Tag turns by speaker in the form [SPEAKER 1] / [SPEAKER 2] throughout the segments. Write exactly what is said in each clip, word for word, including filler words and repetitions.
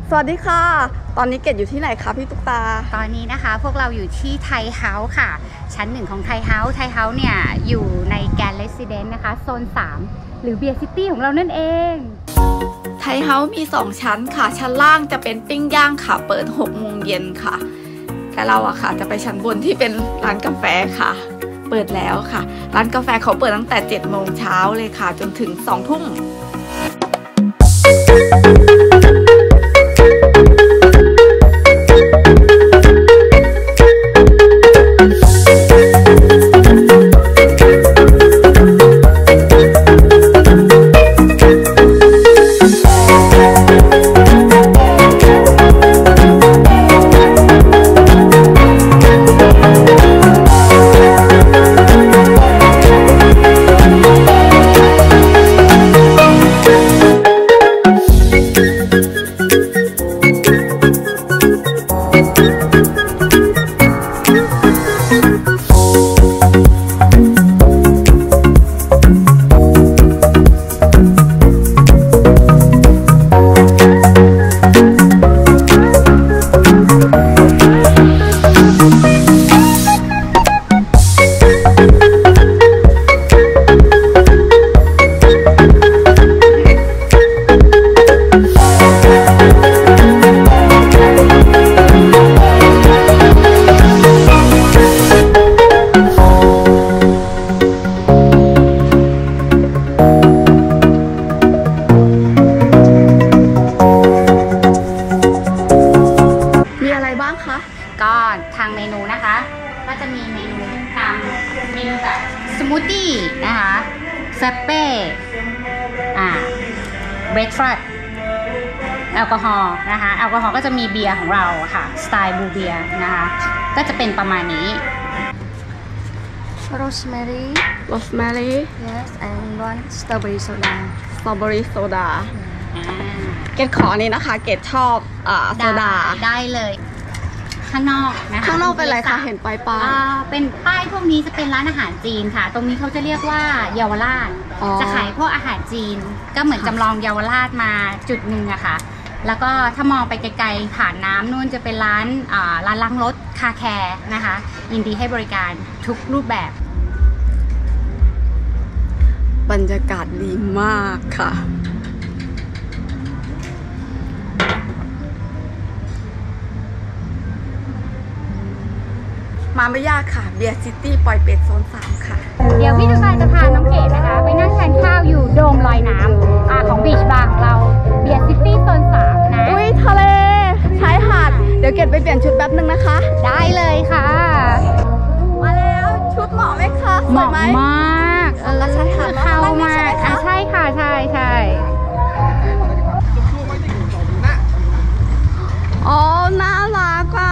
[SPEAKER 1] สวัสดีค่ะตอนนี้เกดอยู่ที่ไหนคะพี่ตุ๊กตา
[SPEAKER 2] ตอนนี้นะคะพวกเราอยู่ที่ไทยเฮาส์ค่ะชั้นหนึ่งของไทยเฮาส์ไทยเฮาส์เนี่ยอยู่ในแกรนด์เรสซิเดนต์นะคะโซนสามหรือเบียร์ซิตี้ของเรานั่นเอง
[SPEAKER 1] ไทยเฮาส์มีสองชั้นค่ะชั้นล่างจะเป็นปิ้งย่างค่ะเปิดหกโมงเย็นค่ะแต่เราอะค่ะจะไปชั้นบนที่เป็นร้านกาแฟค่ะเปิดแล้วค่ะร้านกาแฟเขาเปิดตั้งแต่เจ็ดโมงเช้าเลยค่ะจนถึงสองทุ่ม
[SPEAKER 2] ก็ทางเมนูนะคะก็จะมีเมนูตามเมนูแบบสมูทตี้นะคะเซเป้อ่าเบรคฟาสต์แอลกอฮอล์นะคะแอลกอฮอล์ก็จะมีเบียร์ของเราค่ะสไตล์บลูเบียร์นะคะก็จะเป็นประมาณนี้โรสแมรี่
[SPEAKER 1] โรสแมรี่
[SPEAKER 2] yes and one strawberry soda
[SPEAKER 1] strawberry soda เกดขอนี้นะคะเกดชอบอ่าโซดา
[SPEAKER 2] ได้เลยข้างนอกนะคะ
[SPEAKER 1] ข้างนอกเป็นอะไรคะเห็นป้ายป้าย
[SPEAKER 2] เป็นป้ายพวกนี้จะเป็นร้านอาหารจีนค่ะตรงนี้เขาจะเรียกว่าเยาวราชจะขายพวกอาหารจีนก็เหมือนจำลองเยาวราชมาจุดหนึ่งอะค่ะแล้วก็ถ้ามองไปไกลๆผ่านน้ำนู่นจะเป็นร้านร้านล้างรถคาแคร์นะคะยินดีให้บริการทุกรูปแบบ
[SPEAKER 1] บรรยากาศดีมากค่ะมาไม่ยากค่ะเบียร์ซิตี้ปอยเป็ดโซนสามค่ะ
[SPEAKER 2] เดี๋ยวพี่ตุ๊กตาจะพาน้องเกดนะคะไปนั่งทานข้าวอยู่โดมลอยน้ำอ่าของบีชบาร์ของเราเบียร์ซิตี้โซนสามนะ
[SPEAKER 1] อุ้ยทะเลชายหาดเดี๋ยวเกดไปเปลี่ยนชุดแป๊บนึงนะคะ
[SPEAKER 2] ได้เลยค่ะ
[SPEAKER 1] มาแล้วชุดเหมาะไหมคะ
[SPEAKER 2] เหมาะมาก
[SPEAKER 1] เออชายหาด
[SPEAKER 2] เข้ามากอ่ะใช่ค่ะใช่ใช่
[SPEAKER 1] อ๋อน่ารักอ่ะ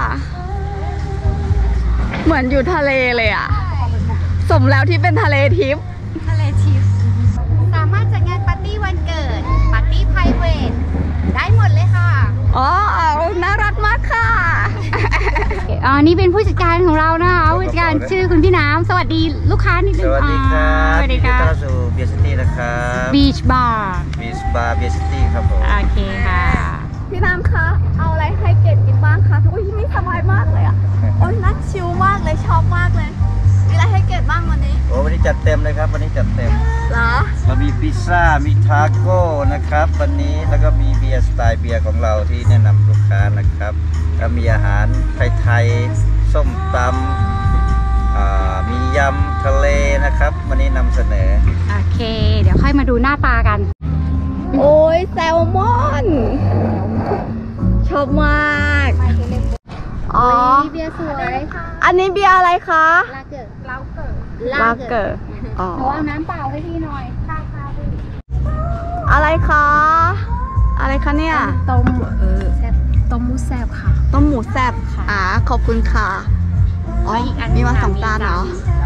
[SPEAKER 1] เหมือนอยู่ทะเลเลยอ่ะสมแล้วที่เป็นทะเลทิพย์
[SPEAKER 2] ทะเลทิพย์สามารถจัดงานปาร์ตี้วันเกิดปาร์ตี้ไพรเวทได้หมดเลยค่ะ
[SPEAKER 1] อ๋อน่ารักมากค่ะ
[SPEAKER 2] อ๋อนี่เป็นผู้จัดการของเรานะคะผู้จัดการชื่อคุณพี่น้ำสวัสดีลูกค้านิดนึง
[SPEAKER 3] สวัสดีครับ
[SPEAKER 2] สวัสดีค่ะ
[SPEAKER 3] ต้อนรับสู่เบียร์ซิตี้นะครับ
[SPEAKER 2] บีชบาร์
[SPEAKER 3] บีชบาร์เบียร์ซิตี้ครับผม
[SPEAKER 2] โอเคค่ะ
[SPEAKER 1] พี่น้ำคะเอาอะไรให้เกดกินบ้างคะทุกคนที่นี่สบายมากเลยอ่ะโอ้ยนักชิลมากเลยชอบมากเลยมีอะไรให้เกดบ้างวันนี้
[SPEAKER 3] โอ้วันนี้จัดเต็มเลยครับวันนี้จัดเต็ม
[SPEAKER 1] เหรอ
[SPEAKER 3] เรามีพิซซ่ามีทาโก้นะครับวันนี้แล้วก็มีเบียร์สไตล์เบียร์ของเราที่แนะนำลูกค้านะครับแล้วมีอาหารไทยๆส้มตำมียำทะเลนะครับวันนี้นำเสนอ
[SPEAKER 2] โอเคเดี๋ยวค่อยมาดูหน้าตากัน
[SPEAKER 1] โอ้ยแซลมอนชอบมากอ๋อ
[SPEAKER 2] เบียร์สวย
[SPEAKER 1] อันนี้เบียร์อะไรคะ
[SPEAKER 2] ลาเกิร์ลาเกิร์
[SPEAKER 1] ลาเกิร์อ๋อ
[SPEAKER 2] เอาน้ำเปล่าให้พี่หน่อยค่ะค่ะ
[SPEAKER 1] อะไรคะอะไรคะเนี่ย
[SPEAKER 2] ต้มเออแซ่บต้มหมูแซ่บค่ะ
[SPEAKER 1] ต้มหมูแซ่บค่ะอ่าขอบคุณค่ะอ๋อมีมาสองจานเหรอ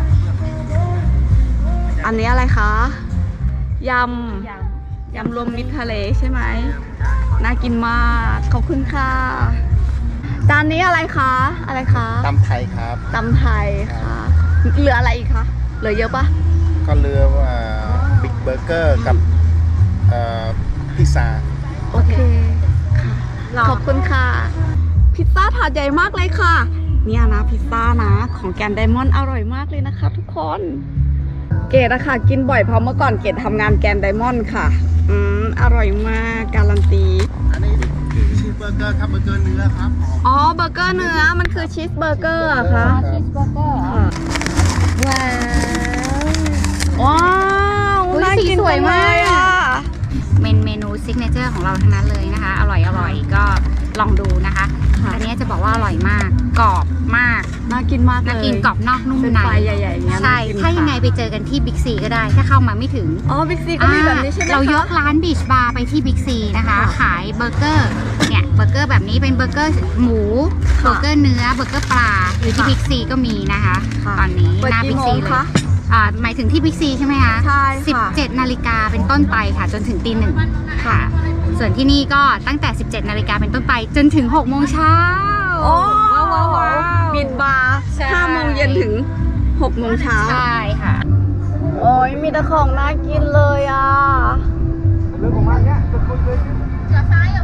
[SPEAKER 1] อันนี้อะไรคะยำยำรวมมิตรทะเลใช่ไหมน่ากินมากขอบคุณค่ะจานนี้อะไรคะอะไรคะ
[SPEAKER 3] ตำไทยครับ
[SPEAKER 1] ตำไทยค่ะเหลืออะไรอีกคะเหลือเยอะปะ
[SPEAKER 3] ก็เหลือบิ๊กเบอร์เกอร์กับพิซซ่า
[SPEAKER 1] โอเคค่ะขอบคุณค่ะพิซซ่าถาดใหญ่มากเลยค่ะเนี่ยนะพิซซ่านะของแกนไดมอนด์อร่อยมากเลยนะคะทุกคนเกดอะค่ะกินบ่อยเพราะเมื่อก่อนเกดทำงานแกนไดมอนด์ค่ะอืมอร่อยมากการันตี
[SPEAKER 4] อันนี้ชีสเบอร์เกอร์ครับเบอร์เกอร์เนื้อครับ
[SPEAKER 1] อ๋อเบอร์เกอร์เนื้อมันคือชีสเบอร์เกอร์อะคะ
[SPEAKER 2] ชีสเบอร์เกอร์ว้าว
[SPEAKER 1] ว้าวน่ากินสวยมากอ่ะ
[SPEAKER 2] เป็นเมนูซิกเนเจอร์ของเราทั้งนั้นเลยนะคะอร่อยอร่อยก็ลองดูนะคะอันนี้จะบอกว่าอร่อยมากกรอบมาก
[SPEAKER 1] น่ากินมากเลย
[SPEAKER 2] น่ากินกรอบนอกนุ่มใน
[SPEAKER 1] ใหญ่ๆ
[SPEAKER 2] ใช่ถ้ายังไงไปเจอกันที่บิ๊กซีก็ได้ถ้าเข้ามาไม่ถึง
[SPEAKER 1] อ๋อบิ๊กซีก็มีแบบนี้ใช่ไหม
[SPEAKER 2] เรายกร้านบีชบาร์ไปที่บิ๊กซีนะคะขายเบอร์เกอร์เนี่ยเบอร์เกอร์แบบนี้เป็นเบอร์เกอร์หมูเบอร์เกอร์เนื้อเบอร์เกอร์ปลาอยู่ที่บิ๊กซีก็มีนะคะตอนนี้หน้าบิ๊กซีเลยหมายถึงที่บิ๊กซีใช่ไหมคะ
[SPEAKER 1] ใช่
[SPEAKER 2] สิบเจ็ดนาฬิกาเป็นต้นไปค่ะจนถึงตีหนึ่งค่ะส่วนที่นี่ก็ตั้งแต่สิบเจ็ดนาฬิกาเป็นต้นไปจนถึงหกโมงเช้า
[SPEAKER 1] โอ้ว้าวบิดบาร์ห้าโมงเย็นถึงหกโมงเช้า
[SPEAKER 2] ใช่ค่ะ
[SPEAKER 1] โอ้ยมีแต่ของน่ากินเลยอ่ะ
[SPEAKER 4] เรื่องของมันเนี้ยจะคุยเลยจะซ้ายอ่ะ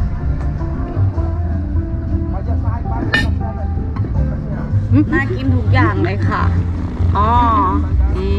[SPEAKER 4] มาจะซ้ายไป
[SPEAKER 1] น่ากินทุกอย่างเลยค่ะอ๋อนี่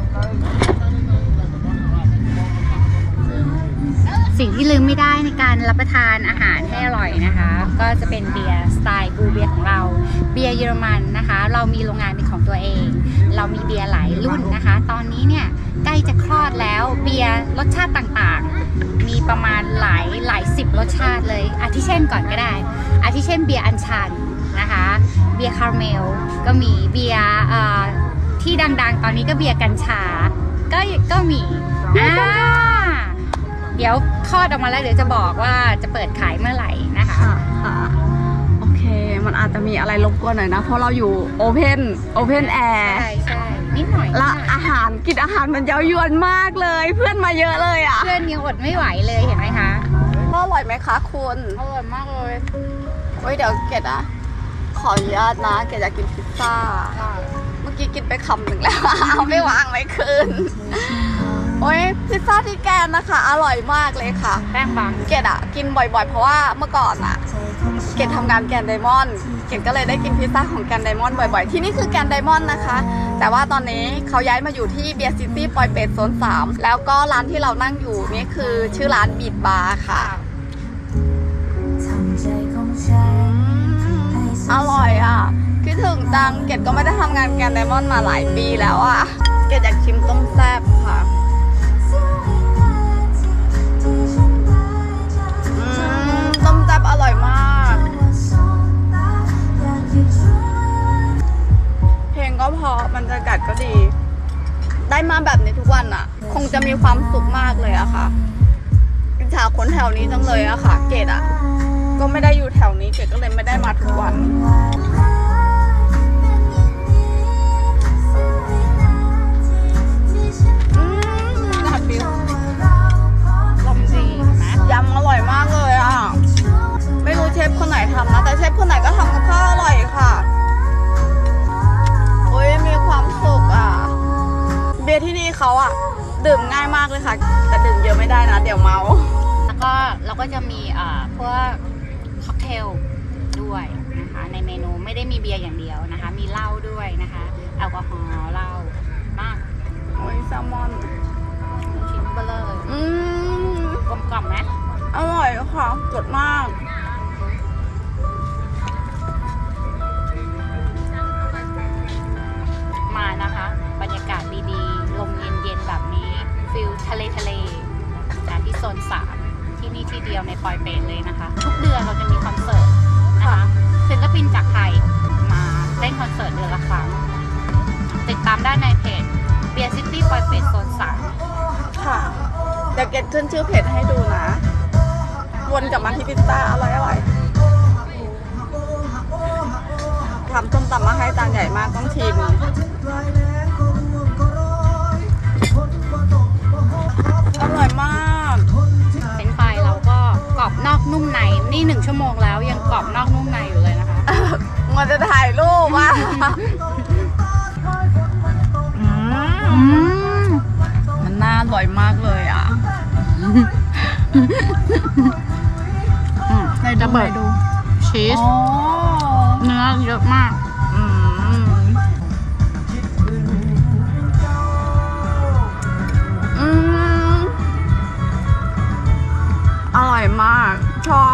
[SPEAKER 2] สิ่งที่ลืมไม่ได้ในการรับประทานอาหารให้อร่อยนะคะก็จะเป็นเบียร์สไตล์บลูเบียร์ของเราเบียร์เยอรมันนะคะเรามีโรงงานเป็นของตัวเองเรามีเบียร์หลายรุ่นนะคะตอนนี้เนี่ยใกล้จะคลอดแล้วเบียร์รสชาติต่างๆมีประมาณหลายหลายสิบรสชาติเลยอาทิเช่นก่อนก็ได้อาทิเช่นเบียร์อัญชันนะคะเบียร์คาราเมลก็มีเบียร์ที่ดังๆตอนนี้ก็เบียร์กัญชาก็ก็มีอ่าเดี๋ยวทอดออกมาแล้วเดี๋ยวจะบอกว่าจะเปิดขายเมื่อไหร่นะคะ
[SPEAKER 1] ค่ะโอเคมันอาจจะมีอะไรรบกวนหน่อยนะเพราะเราอยู่โอเพนโอเพนแอร์
[SPEAKER 2] ใช่ใช่นิดหน่อย
[SPEAKER 1] แล้วอาหารกินอาหารมันเย้ายวนมากเลยเพื่อนมาเยอะเลยอ่ะ
[SPEAKER 2] เพื่อนยังอดไม่ไหวเลยเห็นไหมคะ
[SPEAKER 1] อร่อยไหมคะคุณ
[SPEAKER 2] อร่อยมากเลย
[SPEAKER 1] โอ้ยเดี๋ยวเกดอะขออนุญาตนะเกดอยากกินพิซซ่าเมื่อกี้กินไปคำหนึ่งแล้วเอาไม่วางไม่คืนโอ้ยพิซซ่าที่แกนนะคะอร่อยมากเลยค่ะ
[SPEAKER 2] แป้งบาง
[SPEAKER 1] เกดอะกินบ่อยๆเพราะว่าเมื่อก่อนอะเกดทำงานแกนไดมอนด์เกดก็เลยได้กินพิซซ่าของแกนไดมอนด์บ่อยๆที่นี่คือแกนไดมอนด์นะคะแต่ว่าตอนนี้เขาย้ายมาอยู่ที่เบียร์ซิตี้ปอยเปตโซนสามแล้วก็ร้านที่เรานั่งอยู่นี่คือชื่อร้านบีทบาร์ค่ะอร่อยอ่ะคิดถึงจังเกดก็ไม่ได้ทำงานแกนไดมอนด์มาหลายปีแล้วอ่ะเกดอยากชิมต้มแซ่บค่ะต้มแซ่บอร่อยมากเพลงก็เพราะบรรยากาศก็ดีได้มาแบบนี้ทุกวันอ่ะคงจะมีความสุขมากเลยอะค่ะอิจฉาคนแถวนี้จังเลยอะค่ะเกดอะก็ไม่ได้อยู่แถวนี้เกดก็เลยไม่ได้มาทุกวันยำอร่อยมากเลยอ่ะไม่รู้เชฟคนไหนทำนะแต่เชฟคนไหนก็ทำกับข้าวอร่อยค่ะโอ้ยมีความสุขอ่ะเบียร์ที่นี่เขาอ่ะดื่มง่ายมากเลยค่ะแต่ดื่มเยอะไม่ได้นะเดี๋ยวเมา
[SPEAKER 2] แล้วก็เราก็จะมีอ่าพวกค็อกเทลด้วยนะคะในเมนูไม่ได้มีเบียร์อย่างเดียวนะคะมีเหล้าด้วยนะคะแอลกอฮอล์เหล้ามาก
[SPEAKER 1] โอ้ยแซลมอน
[SPEAKER 2] ชิ้นเบลเลย
[SPEAKER 1] อืม
[SPEAKER 2] กลมกล่อมไหม
[SPEAKER 1] อร่อยค่ะสดมาก
[SPEAKER 2] มานะคะบรรยากาศดีๆลมเย็นๆแบบนี้ฟิลทะเลทะเลนะที่โซนสามที่นี่ที่เดียวในปอยเปตเลยนะคะทุกเดือนเราจะมีคอนเสิร์ตนะคะศิลปินจากไทยมาเล่นคอนเสิร์ตเดือนละครั้งติดตามได้ในเพจเบียร์ซิตี้ปอยเปตโซนสาม
[SPEAKER 1] ค่ะเดี๋ยวเก็ตขึ้นชื่อเพจให้ดูนะวนกลับมาที่พิซซ่าอร่อยอร่อยทำส้มตำมาให้จานใหญ่มากต้องชิมอร่อยมาก
[SPEAKER 2] เป็นไฟเราก็กรอบนอกนุ่มในนี่หนึ่งชั่วโมงแล้วยังกรอบนอกนุ่มในอยู่เลยนะคะ
[SPEAKER 1] มันจะถ่ายรูปอ่ะมันน่าอร่อยมากเลยอ่ะในระเบิดดูชีสเนื้อเยอะมากอืมอืมอร่อยมากชอบ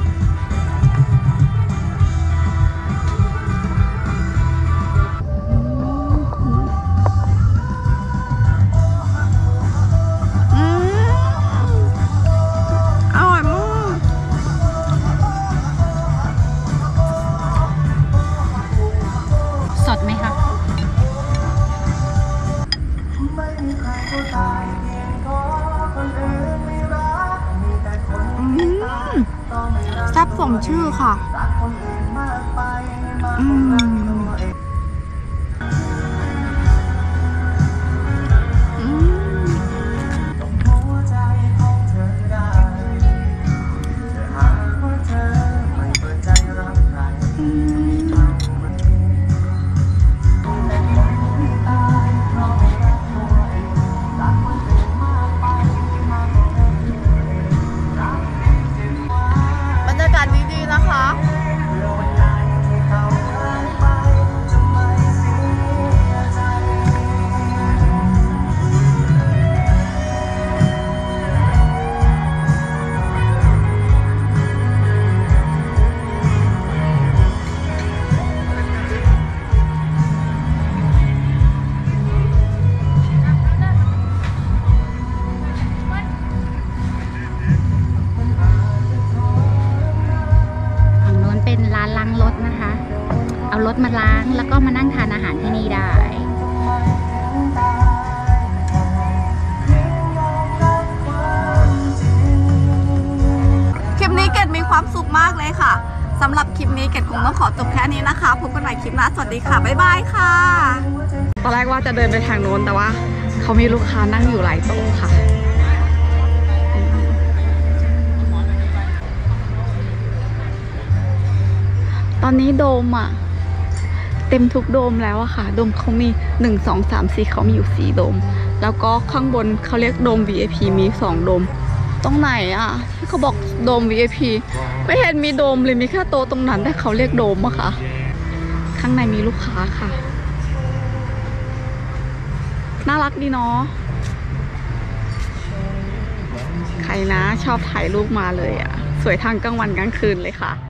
[SPEAKER 2] สดไหมคะ
[SPEAKER 1] แซ่บสมชื่อค่ะอืมบรรยากาศดีๆนะคะ
[SPEAKER 2] เป็นร้านล้างรถนะคะ เอารถมาล้างแล้วก็มานั่งทานอาหารที่นี่ได้
[SPEAKER 1] คลิปนี้เกดมีความสุขมากเลยค่ะสำหรับคลิปนี้เกดคงต้องขอจบแค่นี้นะคะพบกันใหม่คลิปหน้าสวัสดีค่ะบ๊ายบายค่ะตอนแรกว่าจะเดินไปทางโน้นแต่ว่าเขามีลูกค้านั่งอยู่หลายโต๊ะค่ะตอนนี้โดมอ่ะเต็มทุกโดมแล้วอะค่ะโดมเขามีหนึ่ง สอง สาม สี่เขามีอยู่สี่โดมแล้วก็ข้างบนเขาเรียกโดม วี ไอ พี มีสองโดมตรงไหนอ่ะที่เขาบอกโดม วี ไอ พี ไม่เห็นมีโดมเลยมีแค่โต๊ะตรงนั้นแต่เขาเรียกโดมอะค่ะข้างในมีลูกค้าค่ะน่ารักดีเนาะใครนะชอบถ่ายรูปมาเลยอ่ะสวยทางกลางวันกลางคืนเลยค่ะ